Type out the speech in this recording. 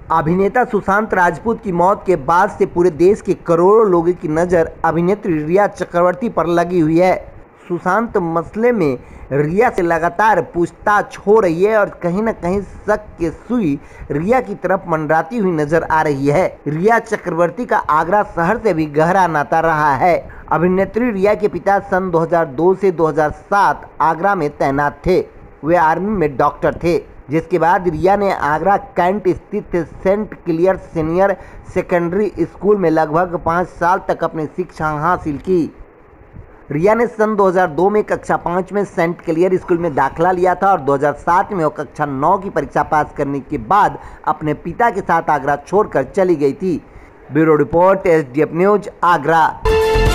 अभिनेता सुशांत राजपूत की मौत के बाद से पूरे देश के करोड़ों लोगों की नज़र अभिनेत्री रिया चक्रवर्ती पर लगी हुई है। सुशांत मसले में रिया से लगातार पूछताछ हो रही है और कहीं न कहीं शक की सुई रिया की तरफ मंडराती हुई नजर आ रही है। रिया चक्रवर्ती का आगरा शहर से भी गहरा नाता रहा है। अभिनेत्री रिया के पिता सन 2002 से 2007 आगरा में तैनात थे। वे आर्मी में डॉक्टर थे, जिसके बाद रिया ने आगरा कैंट स्थित saint Clare senior secondary school में लगभग 5 साल तक अपनी शिक्षा हासिल की। रिया ने सन 2002 में कक्षा 5 में सेंट क्लियर स्कूल में दाखिला लिया था और 2007 में वो कक्षा 9 की परीक्षा पास करने के बाद अपने पिता के साथ आगरा छोड़कर चली गई थी। Bureau report, SDF news, Agra.